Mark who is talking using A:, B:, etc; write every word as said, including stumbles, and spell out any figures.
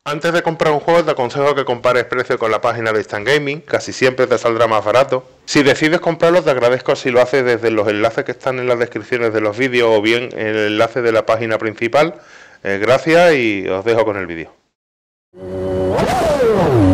A: Antes de comprar un juego te aconsejo que compares precio con la página de Instant Gaming, casi siempre te saldrá más barato. Si decides comprarlo te agradezco si lo haces desde los enlaces que están en las descripciones de los vídeos o bien en el enlace de la página principal. Eh, gracias y os dejo con el vídeo.